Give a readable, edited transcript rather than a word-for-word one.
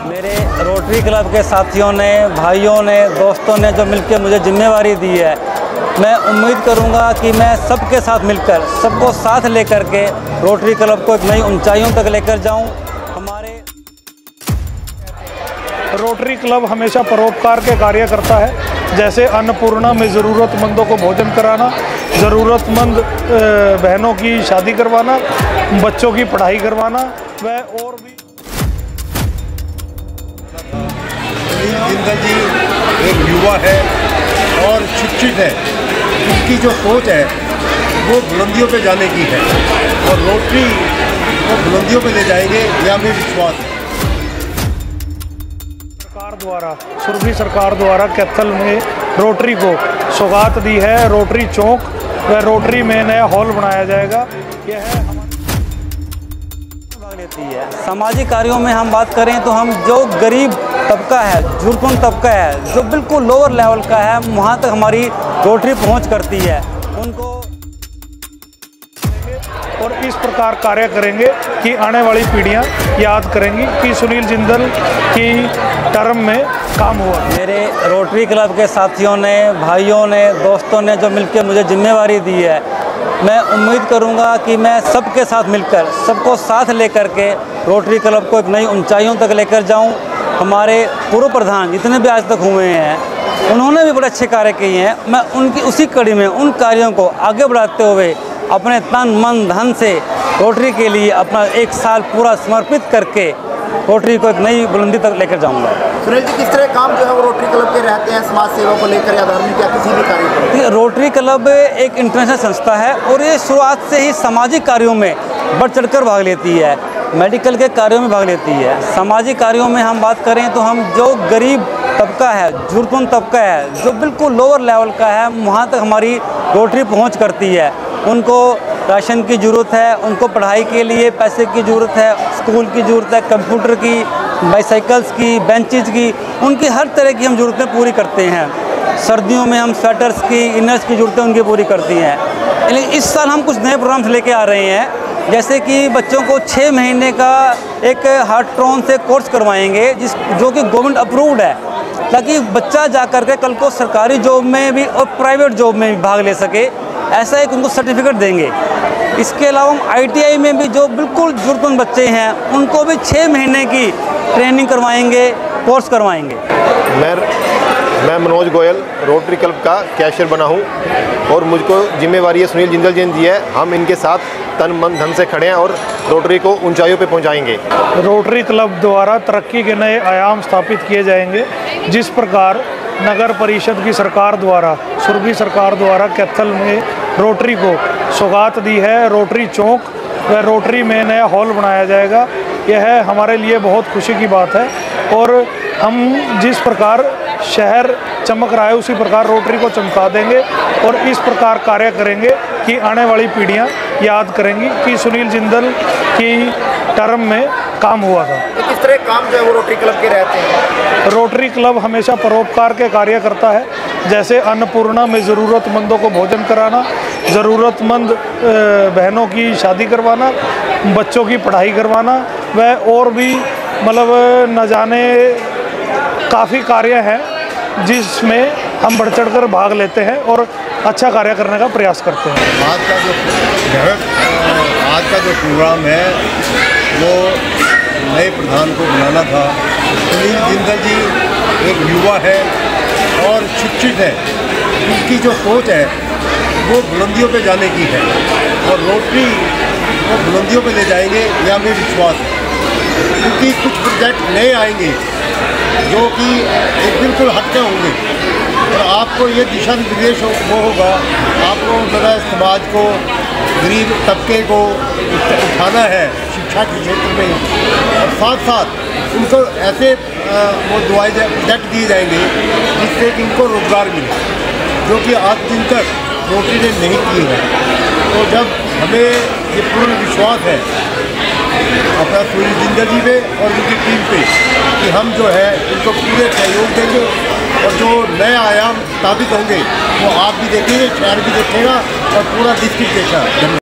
मेरे rotary club के साथियों ने, भाइयों ने, दोस्तों ने जो मिलकर मुझे जिम्मेवारी दी है, मैं उम्मीद करूंगा कि मैं सबके साथ मिलकर, सबको साथ लेकर के रोटरी क्लब को एक नई ऊंचाइयों तक लेकर जाऊं। हमारे रोटरी क्लब हमेशा परोपकार के कार्य करता है, जैसे अन्नपूर्णा में ज़रूरतमंदों को भोजन कराना, ज़रूरतमंद बहनों की शादी करवाना, बच्चों की पढ़ाई करवाना, वह और भी। सुनील जिंदल जी एक युवा है और शिक्षित है। उनकी जो सोच है वो बुलंदियों पे जाने की है और रोटरी को बुलंदियों पे ले जाएंगे, यह हमें विश्वास है। सुरभि सरकार द्वारा कैथल में रोटरी को सौगात दी है। रोटरी चौक व रोटरी में नया हॉल बनाया जाएगा। यह है भाग लेती है। सामाजिक कार्यों में हम बात करें तो हम जो गरीब तबका है, जरूरतमंद तबका है, जो बिल्कुल लोअर लेवल का है, वहाँ तक हमारी रोटरी पहुँच करती है। उनको और इस प्रकार कार्य करेंगे कि आने वाली पीढ़ियां याद करेंगी कि सुनील जिंदल की टर्म में काम हुआ। मेरे रोटरी क्लब के साथियों ने, भाइयों ने, दोस्तों ने जो मिलकर मुझे जिम्मेवारी दी है, मैं उम्मीद करूंगा कि मैं सबके साथ मिलकर, सबको साथ लेकर के रोटरी क्लब को एक नई ऊंचाइयों तक लेकर जाऊं। हमारे पूर्व प्रधान जितने भी आज तक हुए हैं, उन्होंने भी बड़े अच्छे कार्य किए हैं। मैं उनकी उसी कड़ी में उन कार्यों को आगे बढ़ाते हुए अपने तन मन धन से रोटरी के लिए अपना एक साल पूरा समर्पित करके रोटरी को एक नई बुलंदी तक लेकर जाऊंगा। सुनील जी, किस तरह काम जो है वो रोटरी क्लब के रहते हैं समाज सेवा को लेकर या धार्मिक या किसी भी कार्य को? रोटरी क्लब एक इंटरनेशनल संस्था है और ये शुरुआत से ही सामाजिक कार्यों में बढ़ चढ़कर भाग लेती है। मेडिकल के कार्यों में भाग लेती है। सामाजिक कार्यों में हम बात करें तो हम जो गरीब तबका है, जरूरतमंद तबका है, जो बिल्कुल लोअर लेवल का है, वहाँ तक हमारी रोटरी पहुँच करती है। उनको राशन की ज़रूरत है, उनको पढ़ाई के लिए पैसे की ज़रूरत है, स्कूल की ज़रूरत है, कंप्यूटर की, बाईसाइकिल्स की, बेंचेज की, उनकी हर तरह की हम ज़रूरतें पूरी करते हैं। सर्दियों में हम स्वेटर्स की, इनर्स की ज़रूरतें उनकी पूरी करती हैं। लेकिन इस साल हम कुछ नए प्रोग्राम्स लेके आ रहे हैं, जैसे कि बच्चों को 6 महीने का एक हार्ट्रॉन से कोर्स करवाएंगे, जो कि गवर्नमेंट अप्रूव्ड है, ताकि बच्चा जा कर के कल को सरकारी जॉब में भी और प्राइवेट जॉब में भी भाग ले सके। ऐसा एक उनको सर्टिफिकेट देंगे। इसके अलावा हम ITI में भी जो बिल्कुल ज़रूरतमंद बच्चे हैं, उनको भी 6 महीने की ट्रेनिंग करवाएंगे, कोर्स करवाएंगे। मैं मनोज गोयल रोटरी क्लब का कैशियर बना हूं और मुझको जिम्मेवारी है सुनील जिंदल जी ने दी है। हम इनके साथ तन मन धन से खड़े हैं और रोटरी को ऊंचाइयों पे पहुंचाएंगे। रोटरी क्लब द्वारा तरक्की के नए आयाम स्थापित किए जाएंगे। जिस प्रकार नगर परिषद की सरकार द्वारा, सुरभि सरकार द्वारा कैथल में रोटरी को सौगात दी है। रोटरी चौक व रोटरी में नया हॉल बनाया जाएगा। यह हमारे लिए बहुत खुशी की बात है और हम जिस प्रकार शहर चमक रहा है, उसी प्रकार रोटरी को चमका देंगे और इस प्रकार कार्य करेंगे कि आने वाली पीढ़ियां याद करेंगी कि सुनील जिंदल की टर्म में काम हुआ था। तो किस तरह काम जो है वो रोटरी क्लब के रहते हैं? रोटरी क्लब हमेशा परोपकार के कार्य करता है, जैसे अन्नपूर्णा में ज़रूरतमंदों को भोजन कराना, ज़रूरतमंद बहनों की शादी करवाना, बच्चों की पढ़ाई करवाना, वह और भी मतलब न जाने काफ़ी कार्य हैं जिसमें हम बढ़ चढ़ कर भाग लेते हैं और अच्छा कार्य करने का प्रयास करते हैं। आज का जो प्रोग्राम है वो नए प्रधान को बनाना था। सुनील जिंदल जी एक युवा है और शिक्षित है। उनकी जो सोच है वो बुलंदियों पे जाने की है और रोटरी को बुलंदियों पे ले जाएंगे, यह हमें विश्वास है। क्योंकि कुछ प्रोजेक्ट नए आएंगे जो कि एक बिल्कुल हटके होंगे और आपको ये दिशा निर्देश वो होगा, आपको ज़रा समाज को, गरीब तबके को उठाना है शिक्षा के क्षेत्र में और साथ साथ उनको ऐसे वो प्रोजेक्ट दिए जाएंगे जिससे कि इनको रोज़गार मिले, जो कि आज दिन तक रोटरी ने नहीं की है। तो जब हमें ये पूर्ण विश्वास है अपना सुनील जिंदल जी पे और उनकी टीम पे कि हम जो है इनको पूरे सहयोग देंगे और जो नए आयाम स्थापित होंगे वो आप भी देखेंगे, शहर भी देखेगा और पूरा डिस्ट्रिक्ट देखेगा।